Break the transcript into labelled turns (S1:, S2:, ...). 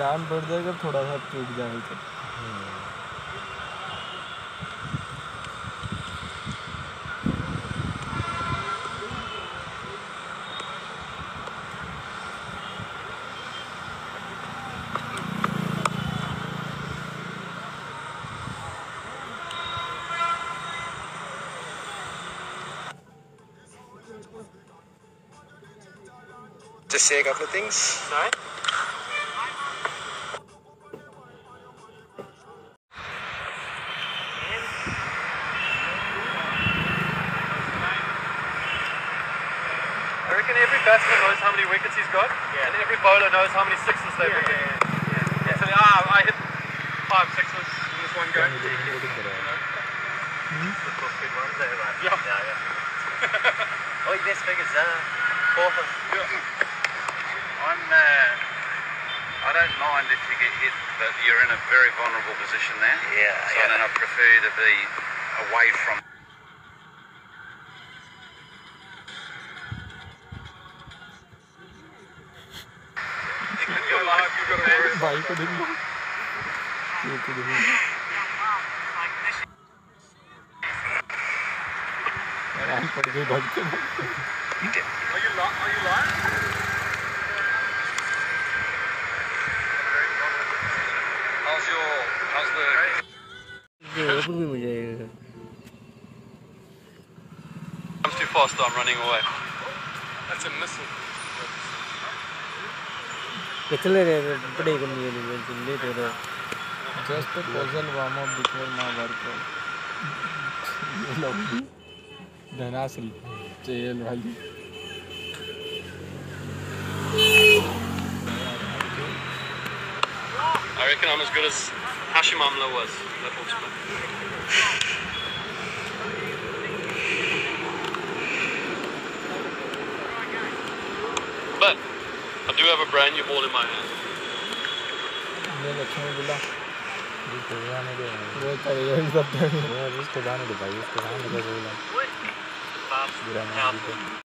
S1: थकान बढ़ जाएगा, थोड़ा सा टूट जाए तो।
S2: Just say a couple of things.
S3: Sorry? I reckon every batsman knows how many wickets he's got, and every bowler knows how many sixes they've hit. So, I hit 5 sixes in this one game.
S4: Oh, your best figure's fourth.
S5: I don't mind if you get hit, but you're in a very vulnerable position there. And I prefer you to be away from.
S3: Your life, you've got to worry.
S1: भाई को देखो, ये तो देखो, आराम पड़ गई भागते भागते।
S3: Are you lying?
S5: How's the?
S4: मुझे
S3: I'm too fast, I'm running away. That's a missile.
S4: कितने बड़े करनी है लेट हो रहा है।
S1: Just a casual warm up before my workout. ये लोग धनासली जेल वाली।
S3: I reckon I'm as good as Hashim Amla was. That looks bad. But I do have a brand new ball in my hand.
S1: ये लक्ष्मी बुला,
S4: इसको जाने दे,
S1: वो करेगा इस सब।
S4: इसको जाने दे भाई, इसको जाने दे बोला। बुरा नहीं